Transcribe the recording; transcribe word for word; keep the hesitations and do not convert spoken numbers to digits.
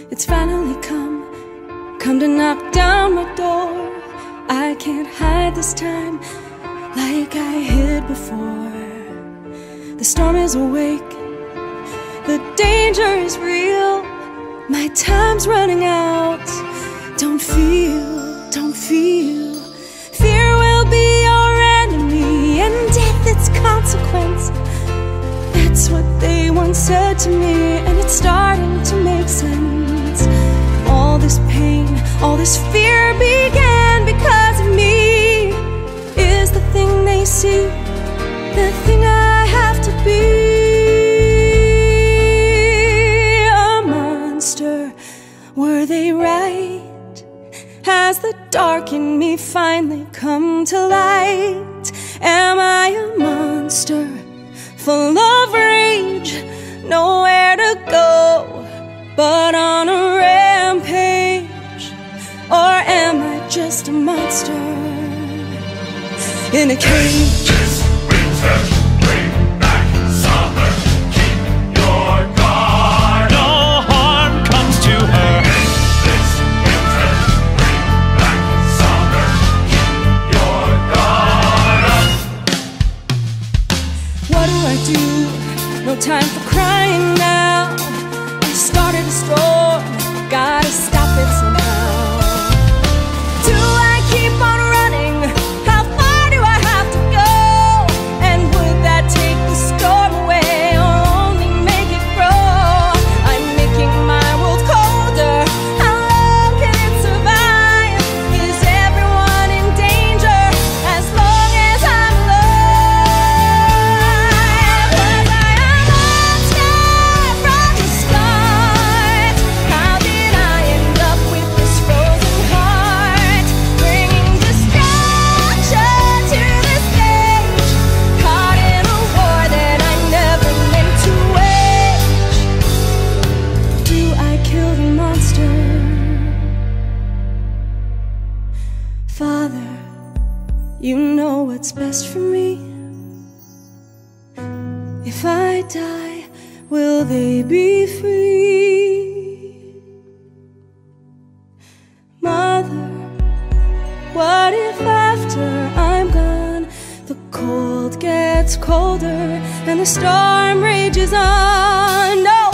It's finally come, come to knock down my door. I can't hide this time like I hid before. The storm is awake, the danger is real. My time's running out. Don't feel, don't feel. Fear will be your enemy and death its consequence. That's what they once said to me, and it's starting to make sense. All this pain, all this fear began because of me. Is the thing they see the thing I have to be? A monster, were they right? Has the dark in me finally come to light? Am I a monster, full of rage, nowhere to go but on a rampage? Or am I just a monster in a cage? This winter, bring back summer. Keep your guard. No harm comes to her. This winter, bring back summer. Keep your guard up. What do I do? No time for crying now. I started a storm, gotta stop it somehow. Do I keep on running? How far do I have to go? And would that take the storm away or only make it grow? I'm making my world colder. How long can it survive? Is everyone in danger as long as I'm alive? Was I a monster from the start? How did I end up with this frozen heart? Bringing destruction to the stage, caught in a war that I never meant to wage. Do I kill the monster? Father, you know what's best for me. If I die, will they be free? Mother, what if after I'm gone the cold gets colder and the storm rages on? No.